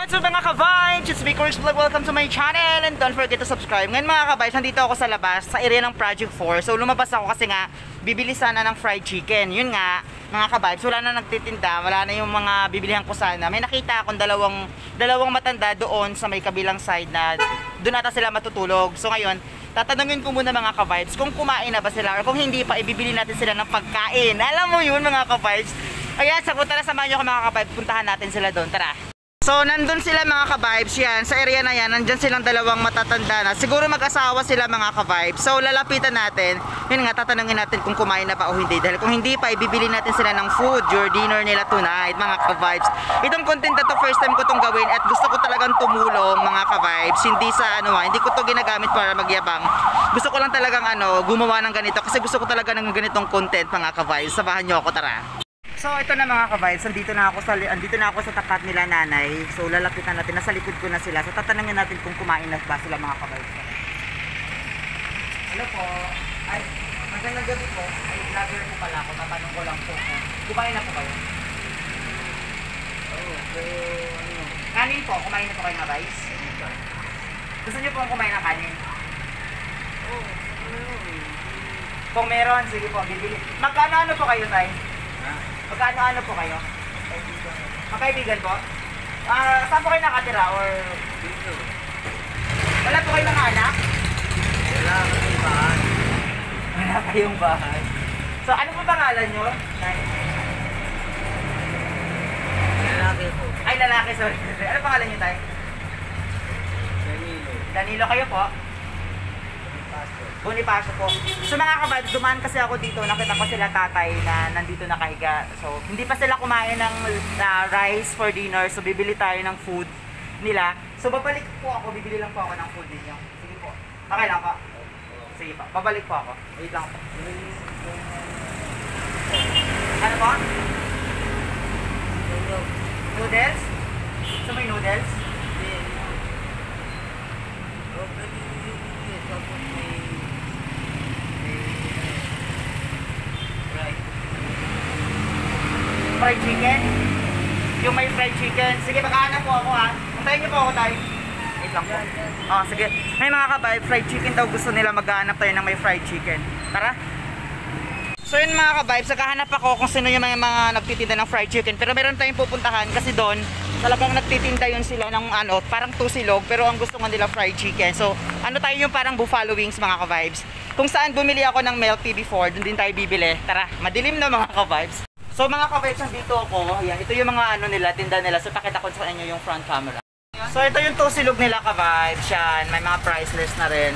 What's up mga ka-vibes? It's Vicor's Vlog. Welcome to my channel and don't forget to subscribe. Ngayon mga ka-vibes, nandito ako sa labas, sa area ng Project 4. So lumabas ako kasi nga, bibili sana ng fried chicken. Yun nga, mga ka-vibes, wala na nagtitinda, wala na yung mga bibilihan ko sana. May nakita akong dalawang matanda doon sa may kabilang side na doon ata sila matutulog. So ngayon, tatanungin ko muna mga ka-vibes kung kumain na ba sila or kung hindi pa, ibibili natin sila ng pagkain. Alam mo yun mga ka-vibes. Kaya tara, samahan nyo ako mga ka-vibes, puntahan natin sila doon. Tara! So nandun sila mga ka-vibes, yan, sa area na yan, nandyan silang dalawang matatanda na. Siguro mag-asawa sila mga ka-vibes. So lalapitan natin, yun nga, tatanungin natin kung kumain na ba o hindi. Dahil kung hindi pa, ibibili natin sila ng food, your dinner nila tonight mga ka-vibes. Itong content na to, first time ko itong gawin at gusto ko talagang tumulong mga ka-vibes. Hindi sa hindi ko to ginagamit para magyabang. Gusto ko lang talagang gumawa ng ganito kasi gusto ko talaga ng ganitong content mga ka-vibes. Samahan nyo ako, tara. So ito na mga ka-vibes, andito na ako sa tapat nila nanay. So lalapitan natin, nasa likod ko na sila. So tatanungin natin kung kumain na ba sila mga ka-vibes. Hello po. Ay, magandang gabi po. Ay, vlogger po pala ako. Tatanong ko lang po. Kumain na po kayo? Kanin po, kumain na po kayo mga guys? Gusto niyo po kumain ng kanin? Kung meron, sige po, bibili. Magkano po kayo, tay? Magkano po kayo? Magkaibigan po? Saan po kayo nakatira or dito? Wala po kayo mga anak? Wala kayong bahay. Wala kayong bahay. So ano po pangalan nyo? Lalaki po. Ay lalaki, sorry. Ano pangalan nyo tayo? Danilo. Danilo kayo po? Bonifacio po. So mga ka-vibes, dumaan kasi ako dito, nakita ko sila tatay na nandito nakahiga. So hindi pa sila kumain ng rice for dinner. So bibili tayo ng food nila. So babalik po ako, bibili lang po ako ng food ninyo. Sige po. Okay lang po. Sige po. Babalik po ako. Wait lang po. Ano po? Noodles? So may noodles? Fried chicken? Yung may fried chicken. Sige, magkahanap po ako ha. Antayin niyo po ako tayo. Wait lang po. Sige. May mga ka-vibe, fried chicken daw gusto nila maghahanap tayo ng may fried chicken. Tara. So yun mga ka-vibes, naghahanap ako kung sino yung mga nagtitinda ng fried chicken. Pero meron tayong pupuntahan kasi doon talagang nagtitinda yun sila ng parang tusilog. Pero ang gusto nga nila fried chicken. So tayo yung parang buffalo wings mga ka-vibes. Kung saan bumili ako ng Milk Tea before, doon din tayo bibili. Tara, madilim na mga ka-vibes. So mga ka-vibes, nandito ako. Ayan, ito yung mga nila, tinda nila. So pakita ko sa inyo yung front camera. So ito yung tusilog nila ka-vibes. Yan, may mga price list na rin.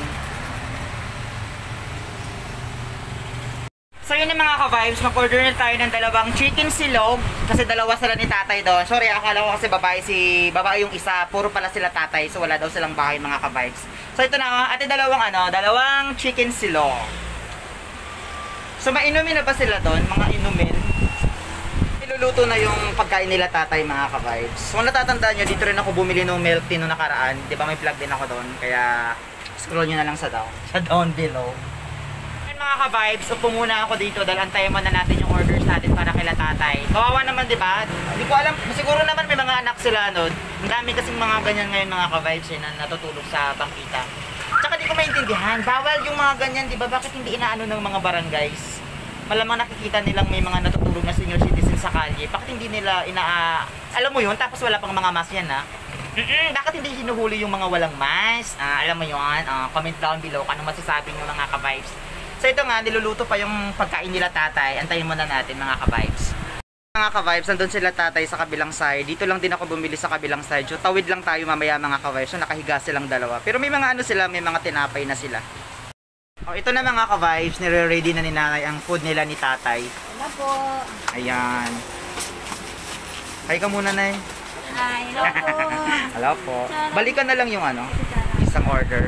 So yun yung mga ka-vibes, mag-order na tayo ng dalawang chicken silog. Kasi dalawa sila ni tatay doon. Sorry, akala ko kasi babae yung isa. Puro pala sila tatay. So wala daw silang bahay mga ka-vibes. So ito na, ate dalawang chicken silog. So mainumin na ba sila doon? Mga inumin. Niluluto na yung pagkain nila tatay mga ka-vibes. So natatandaan nyo, dito rin ako bumili ng milk tea nung nakaraan. Di ba may plug din ako doon? Kaya scroll nyo na lang sa down below. Ayun mga ka-vibes, upo muna ako dito dahil antayin mo na natin yung orders natin para kila tatay. Kawawa naman di ba? Hindi ko alam, siguro naman may mga anak sila nun. Ang dami kasing mga ganyan ngayon mga ka-vibes na natutulog sa bangkita. Tsaka di ko maintindihan, bawal yung mga ganyan di ba? Bakit hindi inaano ng mga barangays? Malamang nakikita nilang may mga natutulog na senior citizen sa kalye. Bakit hindi nila alam mo yun, tapos wala pang mga mask yan ha? Bakit hindi hinuhuli yung mga walang mask? Alam mo yun, comment down below kung ano masasabi nyo mga ka-vibes. So ito nga, niluluto pa yung pagkain nila tatay. Antayin mo na natin mga ka-vibes. Mga ka-vibes, nandun sila tatay sa kabilang side. Dito lang din ako bumili sa kabilang side. So tawid lang tayo mamaya mga ka-vibes. So nakahiga silang dalawa. Pero may mga sila, may mga tinapay na sila. Ito na mga ka-vibes, nire-ready na ni nanay ang food nila ni tatay. Hello po. Ayan. Hi ka muna, nay. Hi, hello po. Hello po. Balikan na lang yung isang order.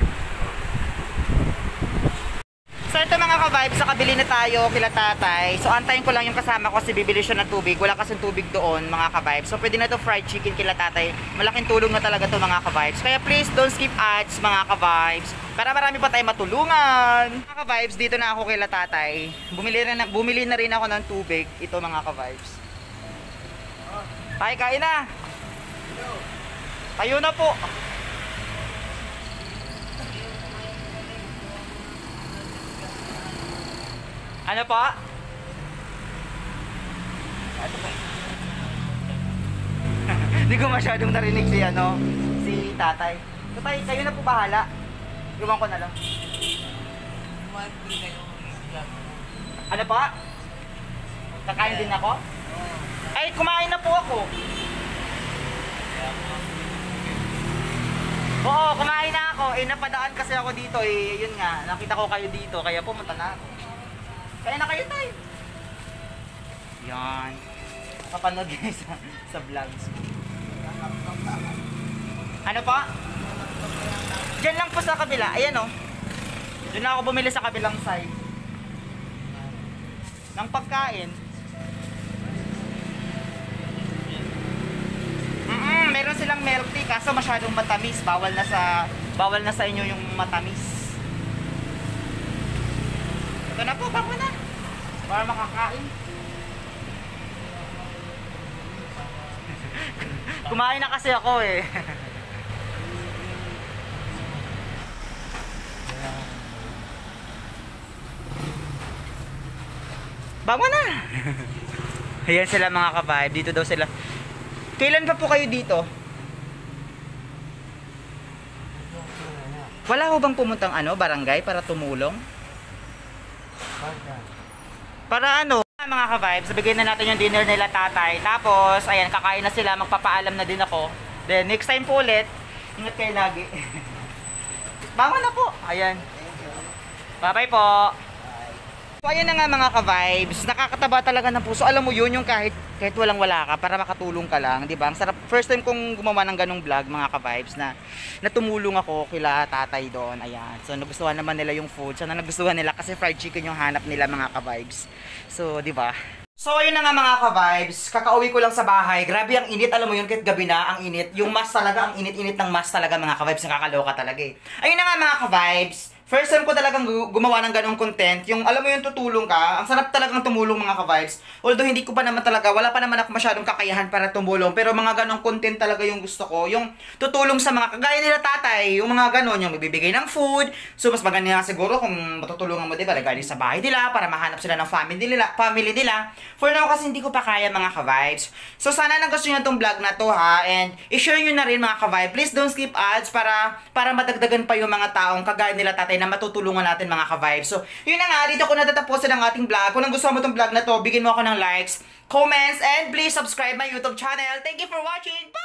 So ito mga ka-vibes, nakabili na tayo kila tatay. So antayin ko lang yung kasama ko kasi bibili siya ng tubig. Wala kasing tubig doon mga ka-vibes. So pwede na to fried chicken kila tatay. Malaking tulong na talaga to mga ka-vibes. Kaya please don't skip ads mga ka-vibes. Para marami pa tayo matulungan. Mga ka-vibes, dito na ako kila tatay. Bumili na rin ako ng tubig. Ito mga ka-vibes. Tay, kain na. Tayo na po. Ano po? Ano po? Hindi ko masyadong narinig si ano, si tatay. Tatay, kayo na po bahala. Iwan ko na lang. Ano po? Kakain din ako? Ay, kumain na po ako. Oo, kumain na ako. Eh, napadaan kasi ako dito eh. Yun nga, nakita ko kayo dito. Kaya pumunta na ako. Kaya na kayo tayo. Yan. Papanood kayo sa vlogs. Ano po? Diyan lang po sa kabila. Ayan o. Doon na ako bumili sa kabilang side. Ng pagkain. Meron silang milk tea kaso masyadong matamis. Bawal na sa inyo yung matamis. Ito na po, bako na. Para makakain. Kumain na kasi ako eh. Bango na. Ayan sila mga ka-vibe. Dito daw sila. Kailan pa po kayo dito? Wala ho bang pumuntang ano, barangay para tumulong? Para ano? Mga ka-vibes, bigyan na natin yung dinner nila tatay. Tapos, ayan, kakain na sila. Magpapaalam na din ako. Then, next time po ulit. Ingat kayo lagi. Bango na po. Ayan. Bye-bye po. So, ayan na nga mga ka-vibes. Nakakataba talaga ng puso. Alam mo yun, yung kahit walang-wala ka, para makatulong ka lang, di ba? Ang sarap. First time kong gumawa ng ganong vlog, mga ka-vibes, na tumulong ako kila tatay doon. Ayan. So, nagustuhan naman nila yung food. Sana nagustuhan nila kasi fried chicken yung hanap nila, mga ka-vibes. So, di ba? So, ayun na nga mga ka-vibes. Kakauwi ko lang sa bahay. Grabe ang init. Alam mo yun, kahit gabi na, ang init. Yung mask talaga, ang init-init ng mask talaga, mga ka-vibes. Nakakaloka talaga eh. Ayun na nga mga ka-vibes. First time ko talagang gumawa ng ganong content. Yung alam mo yung tutulong ka. Ang sarap talagang tumulong mga ka-vibes. Although hindi ko pa naman talaga, wala pa naman ako masyadong kakayahan para tumulong. Pero mga ganong content talaga yung gusto ko. Yung tutulong sa mga kagaya nila tatay. Yung mga ganon, yung magbibigay ng food. So mas maganda nga siguro kung matutulungan mo, diba? Galing sa bahay nila para mahanap sila ng family nila. For now kasi hindi ko pa kaya mga ka-vibes. So sana nagustuhan nyo itong vlog na to ha. And i-share nyo na rin mga ka-vibes. Please don't skip ads para madagdagan pa yung mga taong kagaya nila tatay na matutulungan natin mga ka-vibes. So, yun na nga, dito ko natatapusin ang ating vlog. Kung nagustuhan mo itong vlog na to, bigyan mo ako ng likes, comments, and please subscribe my YouTube channel. Thank you for watching. Bye!